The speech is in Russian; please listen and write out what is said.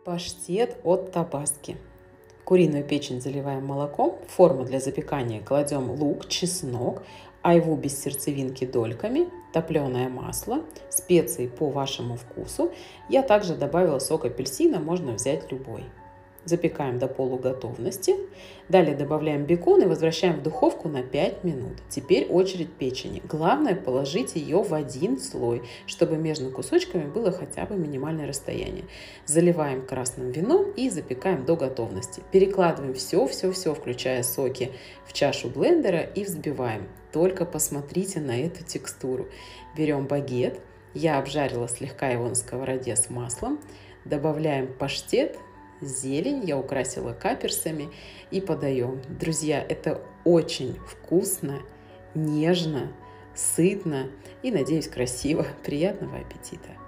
Паштет от табаски. Куриную печень заливаем молоком, в форму для запекания кладем лук, чеснок, айву без сердцевинки дольками, топленое масло, специи по вашему вкусу. Я также добавила сок апельсина, можно взять любой. Запекаем до полуготовности. Далее добавляем бекон и возвращаем в духовку на 5 минут. Теперь очередь печени. Главное положить ее в один слой, чтобы между кусочками было хотя бы минимальное расстояние. Заливаем красным вином и запекаем до готовности. Перекладываем все, включая соки, в чашу блендера и взбиваем. Только посмотрите на эту текстуру. Берем багет. Я обжарила слегка его на сковороде с маслом. Добавляем паштет. Зелень я украсила каперсами и подаем. Друзья, это очень вкусно, нежно, сытно и, надеюсь, красиво. Приятного аппетита!